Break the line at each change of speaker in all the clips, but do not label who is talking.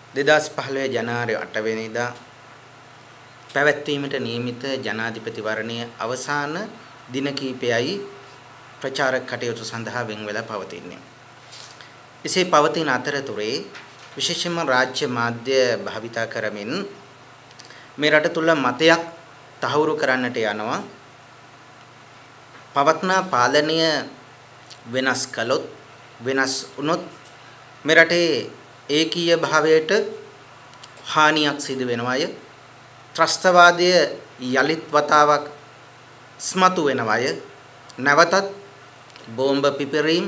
2015 ජනවාරි 8 වෙනිදා පැවැත්වීමට නියමිත ජනාධිපතිවරණය අවසාන දින කිහිපයයි ප්‍රචාරක කටයුතු සඳහා වෙන් වෙලා පවතින්නේ. එසේ පවතින අතරතුරේ විශේෂයෙන්ම රාජ්‍ය මාධ්‍ය භාවිතා කරමින් මේ රට තුල මතයක් තහවුරු කරන්නට යනවා. පවත්නා පාලනය වෙනස් කළොත් වෙනස් වුණොත් මේ රටේ ඒකීය භාවයට හානියක් සිදු වෙනවාය. ත්‍රස්තවාදය යලිත් වතාවක් ස්මතු වෙනවාය. නැවතත් බෝම්බ පිපිරීම්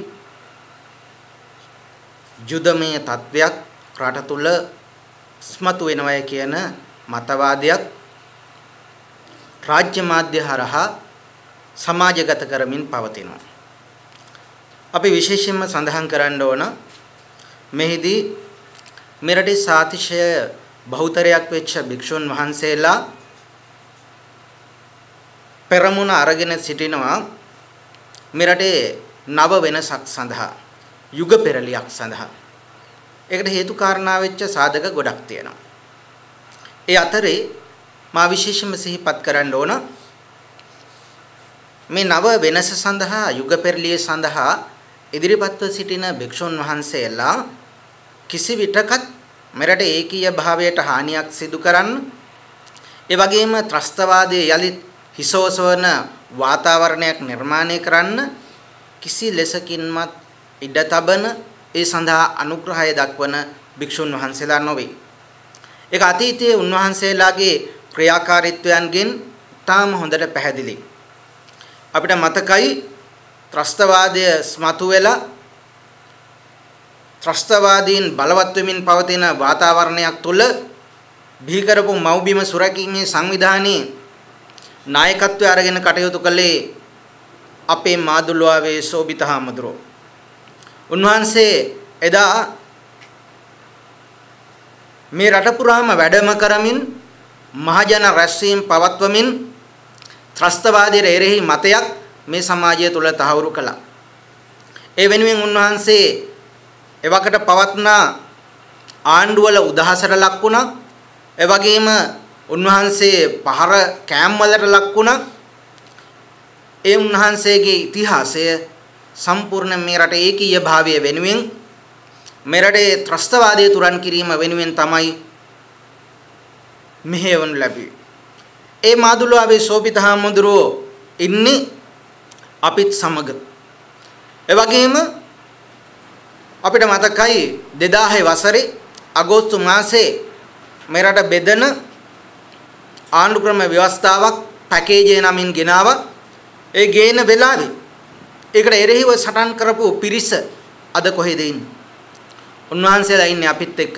යුදමය තත්වයක් රට තුල ස්මතු වෙනවාය කියන මතවාදයක් රාජ්‍ය මාධ්‍ය හරහා සමාජගත කරමින් පවතිනවා. අපි විශේෂයෙන්ම සඳහන් කරන්න ඕන මෙහිදී මෙරටේ සාතිශය බහුතරයක් වෙච්ච භික්ෂුන් වහන්සේලා පෙරමුණ අරගෙන සිටිනවා මෙරටේ නව වෙනසක් සඳහා යුග පෙරලියක් සඳහා. ඒකට හේතු කාරණා වෙච්ච සාධක ගොඩක් තියෙනවා. ඒ අතරේ මා විශේෂයෙන්ම සිහිපත් කරන්න ඕන මේ නව වෙනස සඳහා යුග පෙරලිය සඳහා ඉදිරිපත්ව සිටින භික්ෂුන් වහන්සේලා කිසි විටකත් මෙරට ඒකීය භාවයට හානියක් සිදු කරන්න ඒ වගේම ත්‍රස්තවාදයේ යලිත් හිසෝසවන වාතාවරණයක් නිර්මාණය කරන්න කිසි ලෙසකින්වත් ඉඩ තබන ඒ සඳහා අනුග්‍රහය දක්වන භික්ෂුන් වහන්සේලා නොවේ. ඒක අතීතයේ උන්වහන්සේලාගේ ක්‍රියාකාරීත්වයන්ගෙන් තාම හොඳට පැහැදිලි. අපිට මතකයි ත්‍රස්තවාදය ස්මතු වෙලා ත්‍රස්තවාදීන් බලවත් වෙමින් පවතින වාතාවරණයක් තුළ බිහි කරපු මව්බිම සුරැකීමේ සංවිධානයේ නායකත්වය අරගෙන කටයුතු කළේ අපේ මාදුළුවාවේ සෝබිත හාමුදුරුවෝ. උන්වහන්සේ එදා මේ රට පුරාම වැඩම කරමින් මහජන රැස්වීම් පවත්වමින් ත්‍රස්තවාදයේ එරෙහි මතයක් මේ සමාජය තුළ තහවුරු කළා. ඒ වෙනුවෙන් උන්වහන්සේ එවකට පවත්නා ආණ්ඩුවල උදහසට ලක් වුණා. ඒ වගේම උන්වහන්සේ පහර කෑම් වලට ලක් වුණා. ඒ උන්වහන්සේගේ ඉතිහාසය සම්පූර්ණ මේ රට ඒකීය භාවය වෙනුවෙන් මේ රටේ ත්‍රස්තවාදය තුරන් කිරීම වෙනුවෙන් තමයි මෙහෙවනු ලැබුවේ. ඒ මාදුළුවාවේ සෝබිත හාමුදුරුවෝ ඉන්නේ අපිත් සමග. ඒ වගේම අපිට මතකයි 2000 වසරේ අගෝස්තු මාසයේ මේ රට බෙදෙන ආණ්ඩු ක්‍රම ව්‍යවස්ථාවක් පැකේජය නමින් ගෙනාවා. ඒ ගේන වෙලාවේ ඒකට එරෙහිව සටන් කරපු පිරිස අද කොහෙද ඉන්නේ? උන්වහන්සේලා ඉන්නේ අපිත් එක්ක.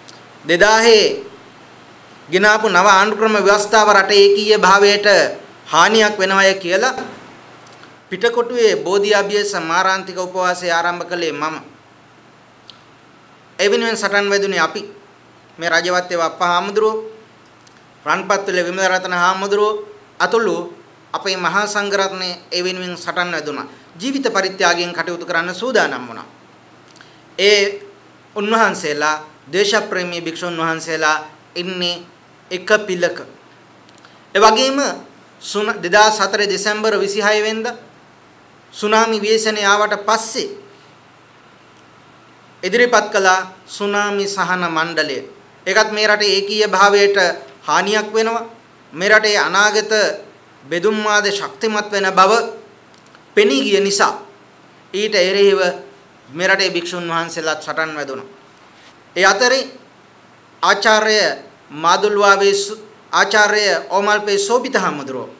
2000 ගෙනාපු නව ආණ්ඩු ක්‍රම ව්‍යවස්ථාව රටේ ඒකීය භාවයට හානියක් වෙනවය කියලා පිටකොටුවේ බෝධි අභියස මාරාන්තික උපවාසය ආරම්භ කළේ මම. ඒ වෙනුවෙන් සටන් වැදුනේ අපි. මේ රජවත්තේ වප්පා හාමුදුරුවෝ, රන්පත්තුලේ විමලරතන හාමුදුරුවෝ අතුළු අපේ මහා සංඝරත්නය ඒ වෙනුවෙන් සටන් වැදුනා. ජීවිත පරිත්‍යාගයෙන් කටයුතු කරන්න සූදානම් වුණා. ඒ උන්වහන්සේලා දේශප්‍රේමී භික්ෂුන් වහන්සේලා ඉන්නේ එක පිළක. ඒ වගේම 2004 දෙසැම්බර් 26 වෙනිදා සුනාමි ව්‍යසනය ආවට පස්සේ ඉදිරිපත් කළා සුනාමි සහන මණ්ඩලය. ඒකත් මේ රටේ ඒකීය භාවයට හානියක් වෙනවා. මේ රටේ අනාගත බෙදුම් වාද ශක්තිමත් වෙන බව පෙනී ගිය නිසා ඊට එරෙහිව මේ රටේ භික්ෂුන් වහන්සේලාත් සටන් වැදුණා. ඒ අතරේ ආචාර්ය මාදුළුවාවේ ආචාර්ය ඕමල්පේ සෝබිත හාමුදුරුවෝ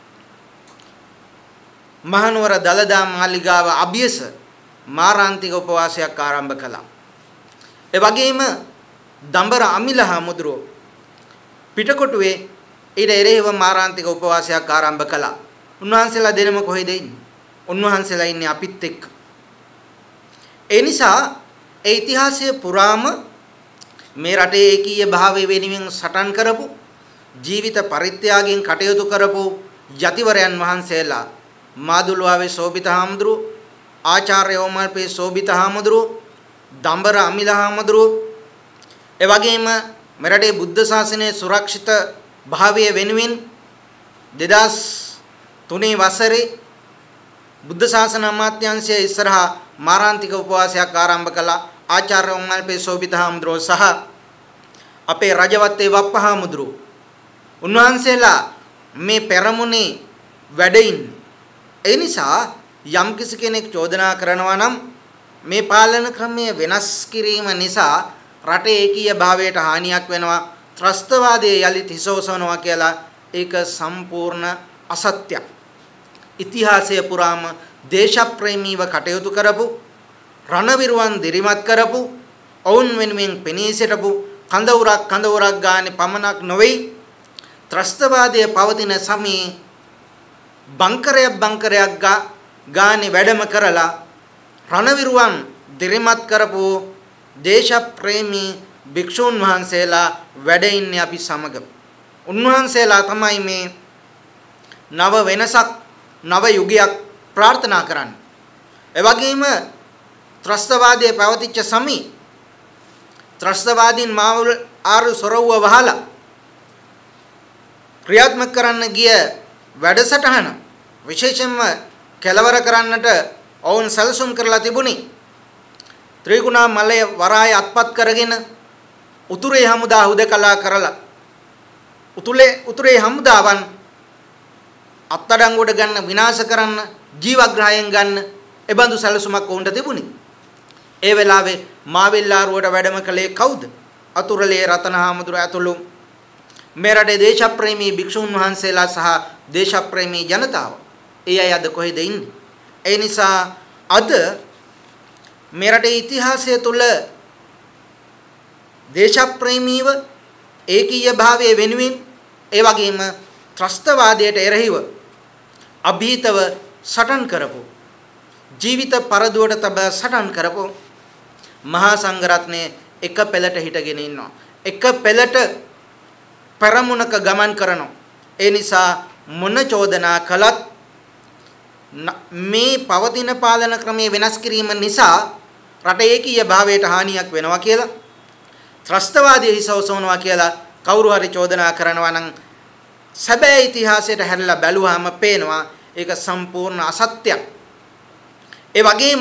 මහනුවර දලදා මාලිගාව අභියස මාරාන්තික උපවාසයක් ආරම්භ කළා. ඒ වගේම දඹර අමිල හාමුදුරුවෝ පිටකොටුවේ ඊට එරෙහිව මාරාන්තික උපවාසයක් ආරම්භ කළා. උන්වහන්සේලා දෙනම කොහෙද ඉන්නේ? උන්වහන්සේලා ඉන්නේ අපිත් එක්ක. ඒ නිසා ඒ ඉතිහාසය පුරාම මේ රටේ ඒකීය භාවය වෙනුවෙන් සටන් කරපු ජීවිත පරිත්‍යාගයෙන් කටයුතු කරපු යතිවරයන් වහන්සේලා මාදුළුවාවේ සෝබිත හාමුදුරුවෝ, ආචාර්ය ඕමල්පේ සෝබිත හාමුදුරුවෝ, දඹර අමිල හාමුදුරුවෝ, ඒ වගේම මෙරටේ බුද්ධ ශාසනයේ සුරක්ෂිත භාවය වෙනුවෙන් 2003 වසරේ බුද්ධ ශාසන අමාත්‍යාංශය ඉස්සරහා මාරාන්තික උපවාසයක් ආරම්භ කළා. ආචාර්ය වම්මල්පේ සෝබිත හාමුදුරුවෝ සහ අපේ රජවත්තේ වප්ප හාමුදුරුවෝ උන්වහන්සේලා මේ පෙරමුණේ වැඩ ඉන්නේ. ඒ නිසා යම් කිසි කෙනෙක් චෝදනා කරනවා නම් මේ පාලන ක්‍රමය වෙනස් කිරීම නිසා රටේ ඒකීය භාවයට හානියක් වෙනවා, ත්‍රස්තවාදයේ යලිත් හිසෝසනවා කියලා ඒක සම්පූර්ණ අසත්‍යයක්. ඉතිහාසය පුරාම දේශප්‍රේමීව කටයුතු කරපු, රණවිරුවන් දිරිමත් කරපු, ඔවුන් වෙනුවෙන් පෙනී සිටපු කඳවුරක් ගානේ පමණක් නොවේ, ත්‍රස්තවාදයේ පවතින සමයේ බංකරයක් ගානේ වැඩම කරලා රණවිරුවන් දිරිමත් කරපු දේශප්‍රේමී භික්ෂුන් වහන්සේලා වැඩ ඉන්නේ අපි සමග. උන්වහන්සේලා තමයි මේ නව වෙනසක්, නව යුගයක් ප්‍රාර්ථනා කරන්නේ. ඒ වගේම ත්‍රස්තවාදයේ පැවතිච්ච සමී ත්‍රස්තවාදීන් මාවුල් ආරු සොරවුව වහලා ක්‍රියාත්මක කරන්න ගිය වැඩසටහන විශේෂයෙන්ම කෙලවර කරන්නට ඔවුන් සැලසුම් කරලා තිබුණේ ත්‍රිකුණා මලය වරාය අත්පත් කරගෙන උතුරේ හමුදා හුදකලා කරලා උතුරේ හමුදාවන් අත්අඩංගුවට ගන්න, විනාශ කරන්න, ජීවග්‍රහයෙන් ගන්න එබඳු සැලසුමක් වුණට තිබුණේ. ඒ වෙලාවේ මාවිල්ලාරුවට වැඩම කළේ කවුද? අතුරුලේ රතනහාමුදුරුවෝ ඇතුළු මෙරටේ දේශප්‍රේමී භික්ෂුන් වහන්සේලා සහ දේශප්‍රේමී ජනතාව. ඒ අය අද කොහෙද ඉන්නේ? ඒ නිසා අද මෙරටේ ඉතිහාසය තුළ දේශප්‍රේමීව ඒකීය භාවයේ වෙනුවෙන් ඒ වගේම ත්‍රස්තවාදයට එරෙහිව අභීතව සටන් කරපු, ජීවිත පරදුවට තබ සටන් කරපු මහා සංඝරත්නය එක පෙළට හිටගෙන ඉන්නවා. එක පෙළට පෙරමුණක ගමන් කරනවා. ඒ නිසා මොන චෝදනා කළත් මේ පවතින පාලන ක්‍රමයේ වෙනස් කිරීම නිසා රටේ ඒකීය භාවයට හානියක් වෙනවා කියලා, ත්‍රස්තවාදී හිසවසවනවා කියලා කවුරු හරි චෝදනා කරනවා නම් සැබෑ ඉතිහාසයට හැරිලා බැලුවාම පේනවා ඒක සම්පූර්ණ අසත්‍යයක්. ඒ වගේම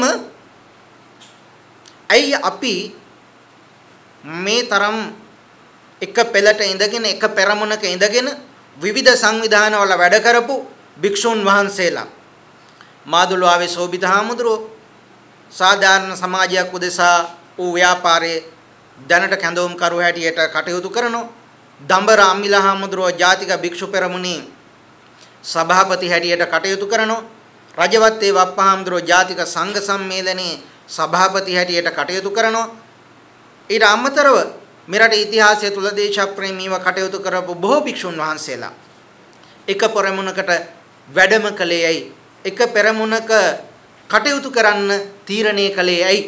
ඇයි අපි මේ තරම් එක පෙළට ඉඳගෙන එක පෙරමුණක ඉඳගෙන විවිධ සංවිධානවල වැඩ කරපු භික්ෂුන් වහන්සේලා මාදුළුවාවේ සෝබිත හාමුදුරුවෝ සාධාරණ සමාජයක් උදෙසා වූ ව්‍යාපාරයේ දැනට කැඳවුම් කරු හැටියට කටයුතු කරනවා. දඹර අම්මිල හාමුදුරුවෝ ජාතික භික්ෂු පෙරමුණේ සභාපති හැටියට කටයුතු කරනවා. රජවත්තේ වප්ප හාමුදුරුවෝ ජාතික සංඝ සම්මේලනයේ සභාපති හැටියට කටයුතු කරනවා. ඊට අමතරව මෙරට ඉතිහාසය තුල දේශප්‍රේමීව කටයුතු කරපු බොහෝ භික්ෂුන් වහන්සේලා එක පෙරමුණකට වැඩම කළේ ඇයි? එක පෙරමුණක කටයුතු කරන්න තීරණය කළේ ඇයි?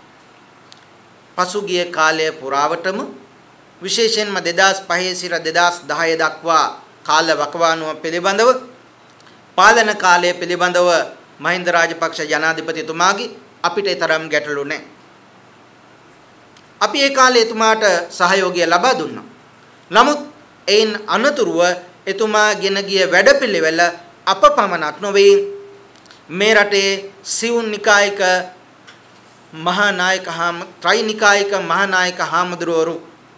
පසුගිය කාලය පුරාවටම විශේෂයෙන්ම 2005 සිට 2010 දක්වා කාල වකවානුව පිළිබඳව, පාලන කාලය පිළිබඳව මහින්ද රාජපක්ෂ ජනාධිපතිතුමාගේ අපිට තරම් ගැටලු නැහැ. අපි ඒ කාලේ එතුමාට සහයෝගය ලබා දුන්නා. නමුත් එයින් අනතුරුව එතුමා ගෙන ගිය වැඩපිළිවෙල අප පමණක් නොවේ, මේ රටේ සිවුන් නිකායක මහානායක ත්‍රිනිකායක මහානායක හාමුදුරුවරු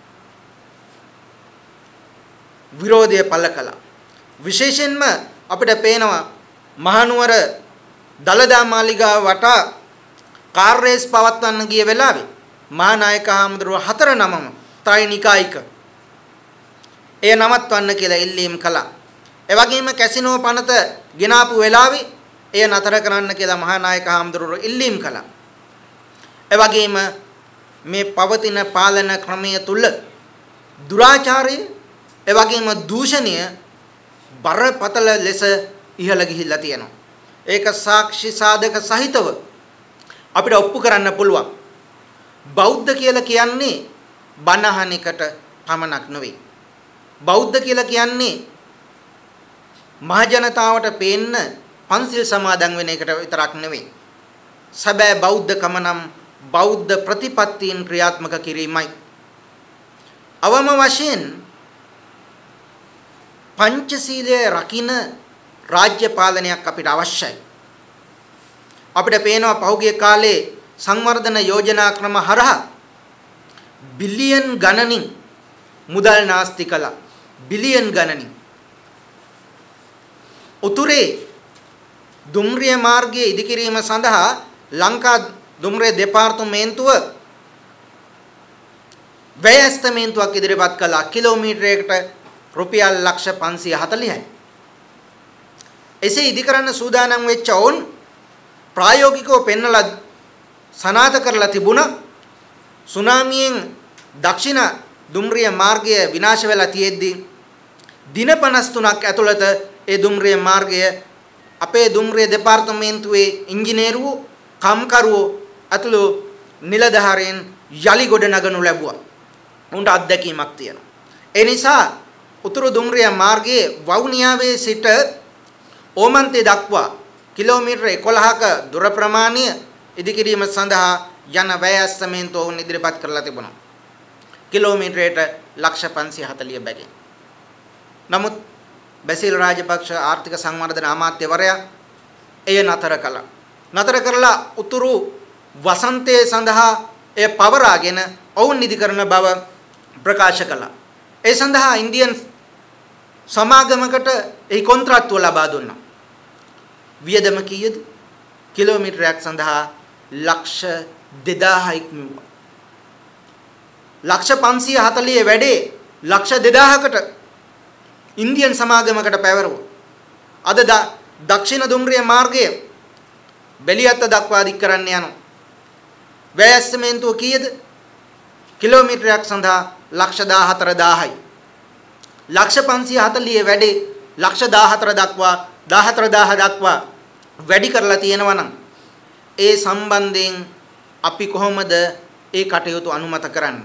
විරෝධය පළ කළා. විශේෂයෙන්ම අපිට පේනවා මහනුවර දළදා මාලිගාව වටා කාර් රේස් පවත්වන්න ගිය වෙලාවේ මහානායක හාමුදුරුවෝ 4 නමම ත්‍රිනිකායක එය නවත්වන්න කියලා ඉල්ලීම් කළා. ඒ වගේම කැසිනෝ පනත ගෙනාපු වෙලාවේ එය නතර කරන්න කියලා මහානායක හාමුදුරුවෝ ඉල්ලීම් කළා. ඒ වගේම මේ පවතින පාලන ක්‍රමය තුල දුරාචාරය ඒ වගේම දූෂණය බරපතල ලෙස ඉහළ ගිහිල්ලා තියෙනවා. ඒක සාක්ෂි සාධක සහිතව අපිට ඔප්පු කරන්න පුළුවන්. බෞද්ධ කියලා කියන්නේ බණ අහන එකට පමණක් නෙවෙයි. බෞද්ධ කියලා කියන්නේ මහ ජනතාවට පේන්න පන්සිල් සමාදන් වෙන එකට විතරක් නෙවෙයි. සැබෑ බෞද්ධකම නම් බෞද්ධ ප්‍රතිපත්තීන් ක්‍රියාත්මක කිරීමයි. අවම වශයෙන් පංචශීලයේ රකින්න රාජ්‍ය පාලනයක් අපිට අවශ්‍යයි. අපිට පේනවා පහුගිය කාලේ සංවර්ධන යෝජනා ක්‍රම හරහා බිලියන් ගණනින් මුදල් නාස්ති කළා. බිලියන් ගණනින්. උතුරේ දුම්රිය මාර්ගයේ ඉදිකිරීම සඳහා ලංකා දුම්රිය දෙපාර්තමේන්තුව වැය ඇස්තමේන්තුවක් ඉදිරිපත් කළා. කිලෝමීටරයකට රුපියල් ලක්ෂ 540යි. එසේ ඉදිකරන්න සූදානම් වෙච්ච ඔවුන් ප්‍රායෝගිකව පෙන්වලා සනාථ කරලා තිබුණා. සුනාමියෙන් දක්ෂිණ දුම්රිය මාර්ගය විනාශ වෙලා තියෙද්දී දින 53ක් ඇතුළත ඒ දුම්රිය මාර්ගය අපේ දුම්රිය දෙපාර්තමේන්තුවේ ඉංජිනේරුවෝ කම්කරුවෝ අතුළු නිලධාරීන් යලි ගොඩ නගනු ලැබුවා. උන්ට අත්දැකීමක් තියෙනවා. ඒ නිසා උතුරු දුම්රිය මාර්ගයේ වවුනියාවේ සිට ඕමන්තේ දක්වා කිලෝමීටර 11ක දුර ප්‍රමාණය ඉදිකිරීම සඳහා යන වැය ඇස්තමේන්තුව උන් ඉදිරිපත් කරලා තිබුණා. කිලෝමීටරයට ලක්ෂ 540 බැගින්. නමුත් බැසිල් රාජපක්ෂ ආර්ථික සංවර්ධන අමාත්‍යවරයා එය නතර කළා. නතර කරලා උතුරු වසන්තයේ සඳහා එය පවරාගෙන ඔවුන් නිදි කරන බව ප්‍රකාශ කළා. ඒ සඳහා ඉන්දියන් සමාගමකට ඒ කොන්ත්‍රාත්තුව ලබා දුන්නා. වියදම කීයද? කිලෝමීටරයක් සඳහා ලක්ෂ 2000ක් මෙවුවා. ලක්ෂ 540 වැඩේ ලක්ෂ 2000කට ඉන්දියන් සමාගමකට පැවරුවා. අද දක්ෂිණ දුම්රිය මාර්ගය බෙලියත්ත දක්වා දික් කරන්න යනවා. වැය ඇස්තමේන්තුව කීයද? කිලෝමීටරයක් සඳහා ලක්ෂ 14000යි. ලක්ෂ 540 වැඩේ ලක්ෂ 14 දක්වා 14000 දක්වා වැඩි කරලා තියෙනවා නම් ඒ සම්බන්ධයෙන් අපි කොහොමද ඒ කටයුතු අනුමත කරන්නේ?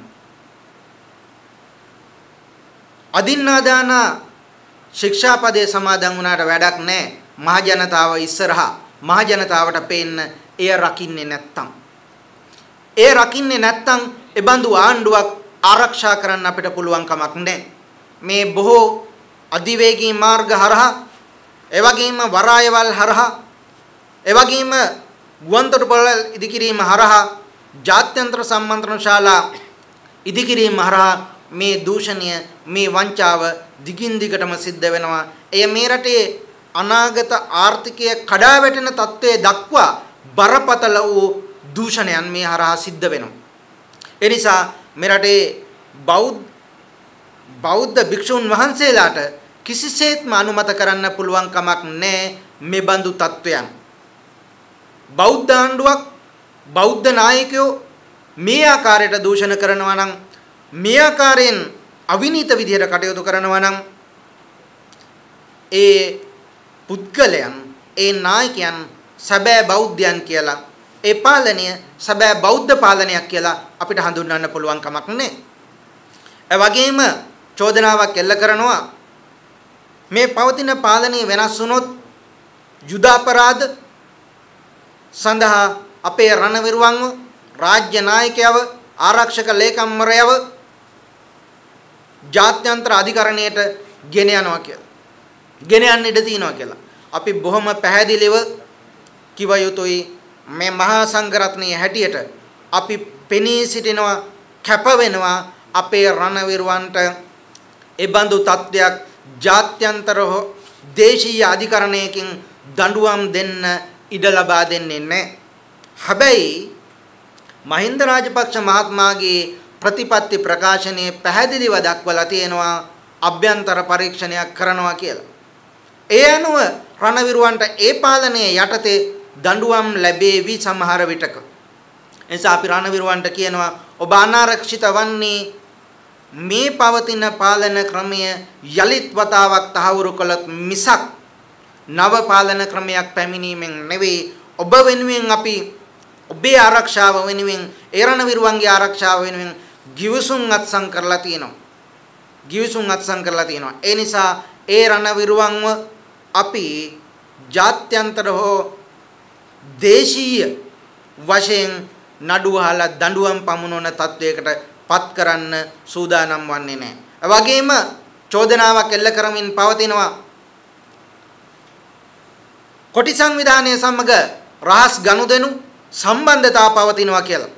අදින්නාදාන ශික්ෂාපදයේ සමාදන් වුණාට වැඩක් නැහැ. මහ ජනතාව ඉස්සරහා මහ ජනතාවට පේන්න එය රකින්නේ නැත්තම්. ඒ රකින්නේ නැත්තම් ඒ බඳු ආණ්ඩුවක් ආරක්ෂා කරන්න අපිට පුළුවන් කමක් නැහැ. මේ බොහෝ අධිවේගී මාර්ග හරහා එවැගේම වරායවල් හරහා එවැගේම ගුවන්තොටුපළ ඉදිකිරීම හරහා ජාත්‍යන්තර සම්මන්ත්‍රණ ශාලා ඉදිකිරීම හරහා මේ දූෂණය මේ වංචාව දිගින් දිගටම සිද්ධ වෙනවා. එය මේ රටේ අනාගත ආර්ථිකය කඩා වැටෙන තත්ත්වයේ දක්වා බරපතල වූ දූෂණයන් මේ හරහා සිද්ධ වෙනවා. ඒ නිසා මේ රටේ බෞද්ධ භික්ෂුන් වහන්සේලාට කිසිසේත්ම අනුමත කරන්න පුළුවන් කමක් නැහැ මේ බඳු තත්ත්වයන්. බෞද්ධ ආණ්ඩුවක් බෞද්ධ නායකයෝ මේ ආකාරයට දූෂණ කරනවා නම් මේ ආකාරයෙන් අවිනීත විදිහට කටයුතු කරනවා නම් ඒ පුද්ගලයන් ඒ නායකයන් සැබෑ බෞද්ධයන් කියලා ඒ පාලනය සැබෑ බෞද්ධ පාලනයක් කියලා අපිට හඳුන්වන්න පුළුවන් කමක් නැහැ. ඒ වගේම චෝදනාවක් එල්ල කරනවා මේ පවතින පාලනය වෙනස් වුණොත් යුද අපරාධ සඳහා අපේ රණවිරුවන්ව රාජ්‍ය නායකයව ආරක්ෂක ලේකම්වරයව ජාත්‍යන්තර අධිකරණයට ගෙන යනවා කියලා. ගෙන යන්න ඉඩ තියෙනවා කියලා. අපි බොහොම පැහැදිලිව කිව යුතුයි මේ මහා සංඝරත්නයේ හැටියට අපි පෙනී සිටිනවා කැප වෙනවා අපේ රණවිරුවන්ට ඒ බඳු තත්ත්වයක් ජාත්‍යන්තර දේශීය අධිකරණයකින් දඬුවම් දෙන්න ඉඩ ලබා දෙන්නේ නැහැ. හැබැයි මහින්ද රාජපක්ෂ මහත්මයාගේ ප්‍රතිපත්ති ප්‍රකාශනයේ පැහැදිලිව දක්වලා තියෙනවා අභ්‍යන්තර පරීක්ෂණයක් කරනවා කියලා. ඒ අනුව රණවිරුවන්ට ඒ පාලනයේ යටතේ දඬුවම් ලැබේවි සමහර විටක. එනිසා අපි රණවිරුවන්ට කියනවා ඔබ අනාරක්ෂිත වන්නේ මේ පවතින පාලන ක්‍රමය යලිත් වතාවක් තහවුරු කළොත් මිසක් නව පාලන ක්‍රමයක් පැමිණීමෙන් නෙවෙයි. ඔබ වෙනුවෙන් අපි ඔබේ ආරක්ෂාව වෙනුවෙන් ඒ රණවිරුවන්ගේ ආරක්ෂාව වෙනුවෙන් ගිවිසුම් අත්සන් කරලා තියෙනවා. ගිවිසුම් අත්සන් කරලා තියෙනවා. ඒ නිසා ඒ රණවිරුවන්ව අපි ජාත්‍යන්තර හෝ දේශීය වශයෙන් නඩුව අහලා දඬුවම් පමුණවන තත්වයකට පත් කරන්න සූදානම් වන්නේ නැහැ. ඒ වගේම චෝදනාවක් එල්ල කරමින් පවතිනවා කොටි සංවිධානය සමග රහස් ගනුදෙනු සම්බන්ධතා පවතිනවා කියලා.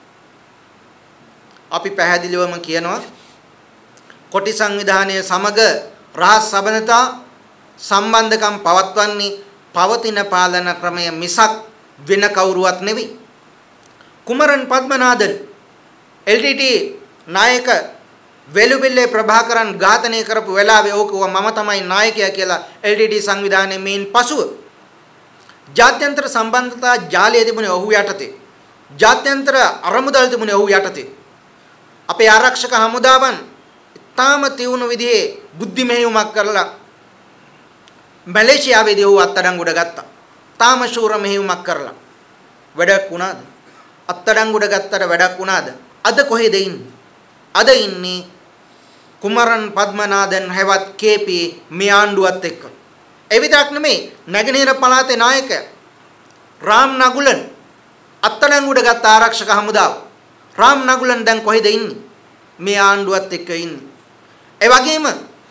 අපි පැහැදිලිවම කියනවා කොටි සංවිධානය සමග රහස් සම්බන්ධතා සම්බන්ධකම් පවත්වන්නේ පවතින පාලන ක්‍රමය මිසක් වෙන කවුරුවත් නෙවෙයි. කුමරන් පද්මනාදන් LTT නායක වෙලුබිල්ලේ ප්‍රභාකරන් ඝාතනය කරපු වෙලාවේ ඕකව මම තමයි නායකයා කියලා LTT සංවිධානයේ මේන් පසුව ජාත්‍යන්තර සම්බන්ධතා ජාලය තිබුණේ ඔහු යටතේ. ජාත්‍යන්තර අරමුදල් තිබුණේ ඔහු යටතේ. අපේ ආරක්ෂක හමුදාවන් තාම තියුණු විදිහේ බුද්ධි මෙහෙයුමක් කරලා මැලේසියාවේදී ඔහු අත්අඩංගුවට ගත්තා. තාම ශූර මෙහෙයුමක් කරලා වැඩක් වුණාද? අත්අඩංගුවට ගත්තට වැඩක් වුණාද? අද කොහෙද ඉන්නේ? අද ඉන්නේ කුමරන් පද්මනාදන් හැවත් KP මේ ආණ්ඩුවත් එක්ක. ඒ විතරක් නෙමෙයි නැගෙනහිර පළාතේ නායක රාම් නගුලන් අත්අඩංගුවට ගත්ත ආරක්ෂක හමුදාව. රාම් නගුලන් දැන් කොහෙද ඉන්නේ? මේ ආණ්ඩුවත් එක්ක ඉන්නේ. ඒ වගේම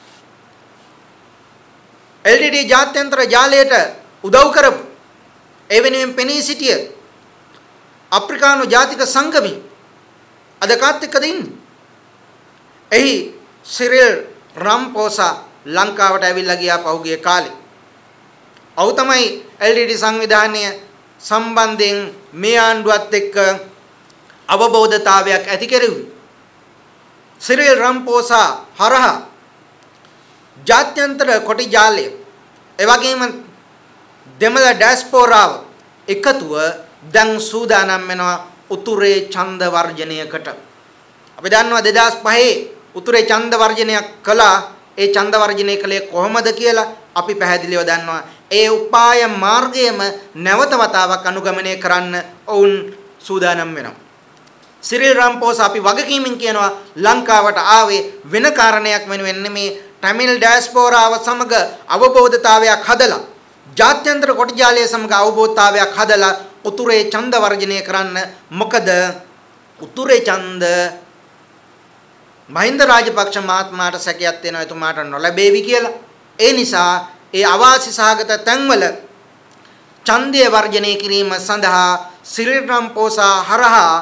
LTT ජාත්‍යන්තර ජාලයට උදව් කරපු ඒ වෙනුවෙන් පෙනී සිටිය අප්‍රිකානු ජාතික සංගමය අද කාත් එක්කද ඉන්නේ? එහි සිරිල් රම්පෝසා ලංකාවට ඇවිල්ලා ගියා පහුගිය කාලේ. ඔහු තමයි LTT සංවිධානය සම්බන්ධයෙන් මේ ආණ්ඩුවත් එක්ක අවබෝධතාවයක් ඇති කෙරුවේ. සිරිල් රම්පෝසා හරහා ජාත්‍යන්තර කොටි ජාලය එවැගේම දෙමළ ඩයස්පෝරාව එකතුව දැන් සූදානම් වෙනවා උතුරේ ඡන්ද වර්ජනයකට. අපි දන්නවා 2005 උතුරේ ඡන්ද වර්ජනයක් කළා. ඒ ඡන්ද වර්ජනය කළේ කොහොමද කියලා අපි පැහැදිලිව දන්නවා. ඒ උපාය මාර්ගයම නැවත වතාවක් අනුගමනය කරන්න ඔවුන් සූදානම් වෙනවා. සිරිල් රම්පෝසා අපි වගකීමෙන් කියනවා ලංකාවට ආවේ වෙන කාරණයක් වෙනුවෙන් නෙමේ තමිල් ඩයස්පෝරාව සමග අවබෝධතාවයක් හදලා ජාත්‍යන්තර කොටි ජාලය සමග අවබෝධතාවයක් හදලා උතුරේ ඡන්ද වර්ජනය කරන්න. මොකද උතුරේ ඡන්ද මහින්ද රාජපක්ෂ මහත්මයාට සැකයක් තියෙනවා එතුමාට නොලැබෙවි කියලා. ඒ නිසා ඒ අවාසි සහගත තැන්වල ඡන්දය වර්ජනය කිරීම සඳහා සිරිල් රම්පෝසා හරහා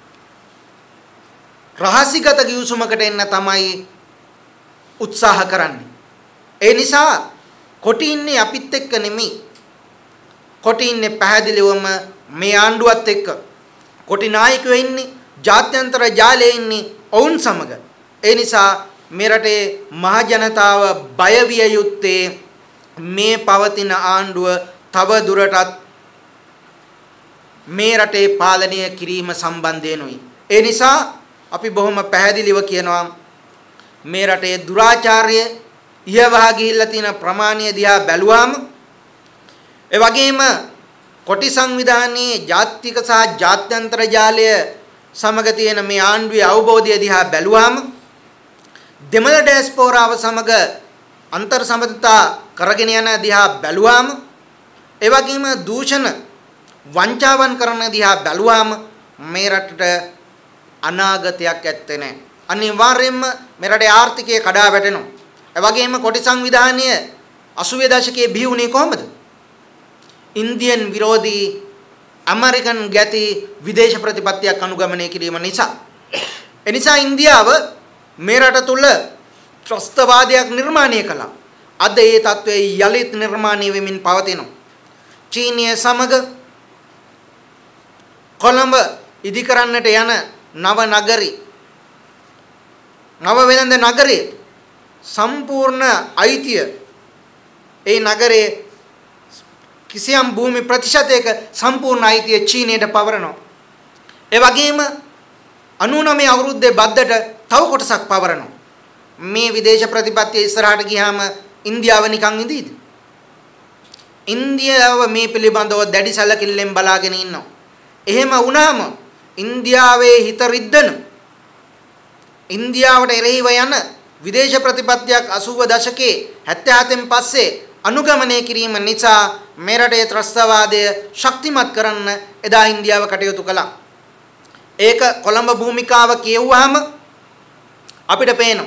රහසිගත ගිවිසුමකට එන්න තමයි උත්සාහ කරන්නේ. ඒ නිසා කොටි ඉන්නේ අපිත් එක්ක නෙමෙයි. කොටි ඉන්නේ පැහැදිලිවම මේ ආණ්ඩුවත් එක්ක. කොටි නායකයෝ ඉන්නේ ජාත්‍යන්තර ජාලයේ ඉන්නේ ඔවුන් සමග. ඒ නිසා මේ රටේ මහ ජනතාව බය විය යුත්තේ මේ පවතින ආණ්ඩුව තව දුරටත් මේ රටේ පාලනය කිරීම සම්බන්ධයෙන්ුයි. ඒ නිසා අපි බොහොම පැහැදිලිව කියනවා මේ රටේ දුරාචාරය ඉහවහ ගිහිල්ලා තියෙන ප්‍රමාණය දිහා බැලුවාම ඒ වගේම කොටි සංවිධානයේ ජාතික සහ ජාත්‍යන්තර ජාලය සමග තියෙන මේ ආණ්ඩුවේ අවබෝධය දිහා බැලුවාම දෙමළ ඩයස්පෝරාව සමග අන්තර් සම්බන්ධතා කරගෙන යන දිහා බැලුවාම ඒ වගේම දූෂණ වංචාවන් කරන දිහා බැලුවාම මේ රටට අනාගතයක් ඇත්තේ නැහැ. අනිවාර්යයෙන්ම මේ රටේ ආර්ථිකය කඩා වැටෙනවා. ඒ වගේම කොටි සංවිධානය 80 දශකයේ බිහි වුණේ කොහමද? ඉන්දියන් විරෝධී ඇමරිකන් ගැති විදේශ ප්‍රතිපත්තියක් අනුගමනය කිරීම නිසා. එනිසා ඉන්දියාව මේ රට තුල ත්‍රස්තවාදයක් නිර්මාණය කළා. අද ඒ තත්ත්වයේ යලිත් නිර්මාණය වෙමින් පවතිනවා. චීනය සමග කොළඹ ඉදි කරන්නට යන නව නගරි නව වෙළඳ නගරයේ සම්පූර්ණ අයිතිය ඒ නගරයේ කිසියම් භූමි ප්‍රතිශතයක සම්පූර්ණ අයිතිය චීනයට පවරනවා. ඒ වගේම 99 අවුරුද්දේ බද්දට තව කොටසක් පවරනවා. මේ විදේශ ප්‍රතිපත්තිය ඉස්සරහට ගියාම ඉන්දියාව නිකන් ඉඳීද? ඉන්දියාව මේ පිළිබඳව දැඩි සැලකිල්ලෙන් බලාගෙන ඉන්නවා. එහෙම වුණාම ඉන්දියාවේ හිත රිද්දන ඉන්දියාවට එරෙහිව යන විදේශ ප්‍රතිපත්තියක් 80 දශකයේ 77න් පස්සේ අනුගමනය කිරීම නිසා මේ රටේ ත්‍රස්තවාදය ශක්තිමත් කරන්න එදා ඉන්දියාව කටයුතු කළා. ඒක කොළඹ භූමිකාව කියවුවාම අපිට පේනවා.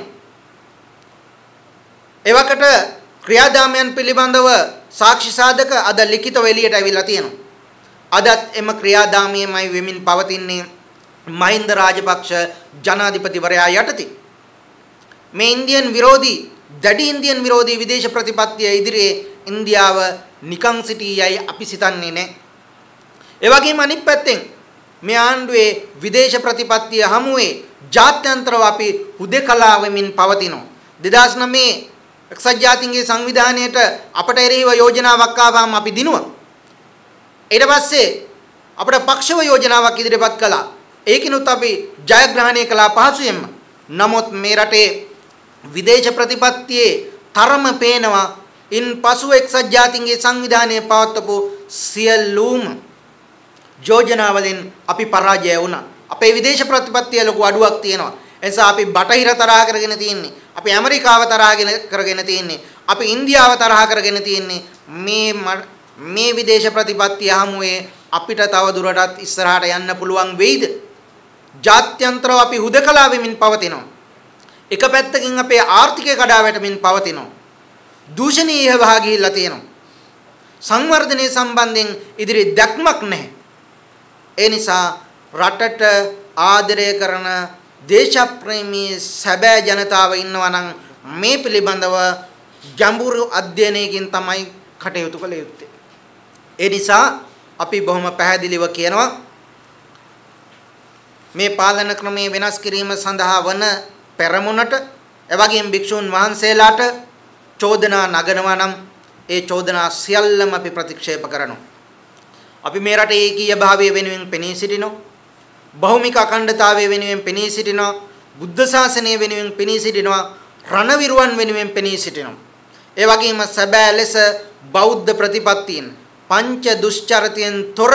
එවකට ක්‍රියාදාමයන් පිළිබඳව සාක්ෂි සාධක අද ලිඛිතව එළියට ඇවිල්ලා තියෙනවා. අදත් එම ක්‍රියාදාමයේමයි වෙමින් පවතින්නේ මහින්ද රාජපක්ෂ ජනාධිපතිවරයා යටතේ. මේ ඉන්දියන් විරෝධී දැඩි ඉන්දියන් විරෝධී විදේශ ප්‍රතිපත්තිය ඉදිරියේ ඉන්දියාව නිකං සිටියයි අපි සිතන්නේ නැහැ. ඒ වගේම අනිත් පැත්තෙන් මේ ආණ්ඩුවේ විදේශ ප්‍රතිපත්තිය හමුවේ ජාත්‍යන්තරව අපි හුදේකලා වෙමින් පවතිනවා. 2009 එක්සත් ජාතීන්ගේ සංවිධානයේට අපට එරෙහිව යෝජනාවක් ආවම අපි දිනුවා. ඊට පස්සේ අපට පක්ෂව යෝජනාවක් ඉදිරිපත් කළා. ඒකිනුත් අපි ජයග්‍රහණය කළා පහසුවෙන්ම. නමුත් මේ රටේ විදේශ ප්‍රතිපත්තියේ තරම පේනවා. ඉන් පසු එක්සත් ජාතීන්ගේ සංවිධානයේ පවත්වපු සියලුම යෝජනාවලින් අපි පරාජය වුණා. අපේ විදේශ ප්‍රතිපත්තිය ලොකු අඩුවක් තියෙනවා. ඒ නිසා අපි බටහිර තරහ කරගෙන තියෙන්නේ. අපි ඇමරිකාව තරහ කරගෙන තියෙන්නේ. අපි ඉන්දියාව තරහ කරගෙන තියෙන්නේ. මේ විදේශ ප්‍රතිපත්තිය හමුවේ අපිට තව දුරටත් ඉස්සරහට යන්න පුළුවන් වෙයිද? ජාත්‍යන්තරව අපි හුදකලා වෙමින් පවතිනවා. එක පැත්තකින් අපේ ආර්ථිකය කඩා වැටෙමින් පවතිනවා. දූෂණීය වහා ගිහිල්ලා තියෙනවා. සංවර්ධනය සම්බන්ධයෙන් ඉදිරි දැක්මක් නැහැ. ඒ නිසා රටට ආදරය කරන දේශප්‍රේමී සැබෑ ජනතාව ඉන්නවා නම් මේ පිළිබඳව ගැඹුරු අධ්‍යයනයකින් තමයි කටයුතු කළ යුත්තේ. ඒ නිසා අපි බොහොම පැහැදිලිව කියනවා මේ පාලන ක්‍රමයේ වෙනස් කිරීම සඳහා වන පෙරමුණට එවැගේම භික්ෂුන් වහන්සේලාට චෝදනා නගනවා නම් ඒ චෝදනා සියල්ලම අපි ප්‍රතික්ෂේප කරනවා. අපි මේ රටේ ඒකීය භාවය වෙනුවෙන් පෙනී සිටිනවා. බහුමික අඛණ්ඩතාවය වෙනුවෙන් පෙනී සිටිනවා. බුද්ධ ශාසනය වෙනුවෙන් පෙනී සිටිනවා. රණවිරුවන් වෙනුවෙන් පෙනී සිටිනවා. ඒ වගේම සැබෑ ලෙස බෞද්ධ ප්‍රතිපත්තීන් පංච දුෂ්චරිතයෙන් තොර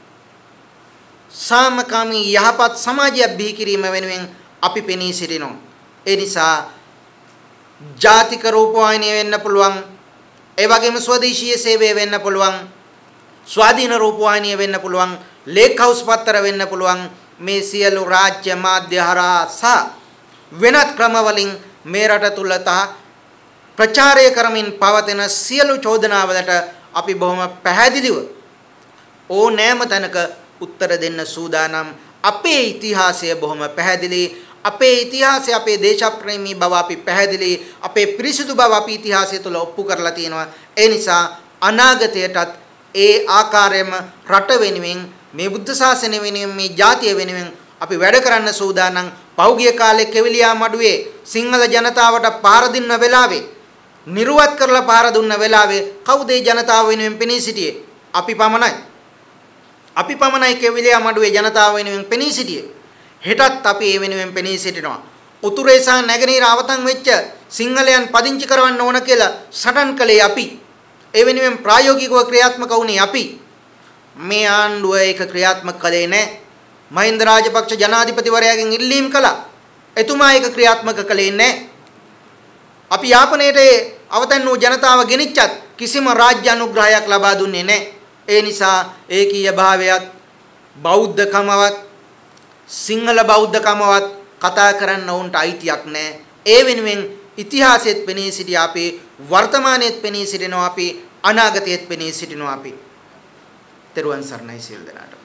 සාමකාමී යහපත් සමාජයක් බිහි කිරීම වෙනුවෙන් අපි පෙනී සිටිනවා. ඒ නිසා ජාතික රූපවාහිනිය වෙන්න පුළුවන්. ඒ වගේම ස්වදේශීය සේවය වෙන්න පුළුවන්. ස්වාධීන රූපවාහිනිය වෙන්න පුළුවන්. ලේක් හවුස් පත්තර වෙන්න පුළුවන්. මේ සියලු රාජ්‍ය මාධ්‍ය හරහා සහ වෙනත් ක්‍රම වලින් මේ රට තුල ප්‍රචාරය කරමින් පවතින සියලු චෝදනාවලට අපි බොහොම පැහැදිලිව ඕනෑම තැනක උත්තර දෙන්න සූදානම්. අපේ ඉතිහාසය බොහොම පැහැදිලි. අපේ ඉතිහාසය අපේ දේශප්‍රේමී බව අපි පැහැදිලි. අපේ පිරිසිදු බව අපි ඉතිහාසය තුළ ඔප්පු කරලා තියෙනවා. ඒ නිසා අනාගතයටත් ඒ ආකාරයෙන්ම රට වෙනුවෙන් මේ බුද්ධ ශාසනය වෙනුවෙන් මේ ජාතිය වෙනුවෙන් අපි වැඩ කරන්න සූදානම්. පෞගිය කාලේ කෙවිලියා මඩුවේ සිංහල ජනතාවට පහර දුන්න වෙලාවේ නිර්වත් කරලා පහර දුන්න වෙලාවේ කවුද ඒ ජනතාව වෙනුවෙන් පෙනී සිටියේ? අපි පමණයි. අපි පමණයි කෙවිලියා මඩුවේ ජනතාව වෙනුවෙන් පෙනී සිටියේ. හෙටත් අපි ඒ වෙනුවෙන් පෙනී සිටිනවා. උතුරේ සහ නැගෙනහිර අවතන් වෙච්ච සිංහලයන් පදිංචි කරවන්න ඕන කියලා සටන් කළේ අපි. ඒ වෙනුවෙන් ප්‍රායෝගිකව ක්‍රියාත්මක වුණේ අපි. මේ ආණ්ඩුව ඒක ක්‍රියාත්මක කළේ නැහැ. මහින්ද රාජපක්ෂ ජනාධිපතිවරයාගෙන් ඉල්ලීම් කළා. එතුමා ඒක ක්‍රියාත්මක කළේ නැහැ. අපි යාපනයේට අවතන් වූ ජනතාව ගෙනිච්චත් කිසිම රාජ්‍ය අනුග්‍රහයක් ලබා දුන්නේ නැහැ. ඒ නිසා ඒකීය භාවයත් බෞද්ධකමවත් සිංහල බෞද්ධකමවත් කතා කරන්න උන්ට අයිතියක් නැහැ. ඒ වෙනුවෙන් ඉතිහාසෙත් පෙනී සිටිය අපි, වර්තමානයේත් පෙනී සිටිනවා අපි, අනාගතයේත් පෙනී සිටිනවා අපි. තෙරුවන් සරණයි සියලු දෙනාට.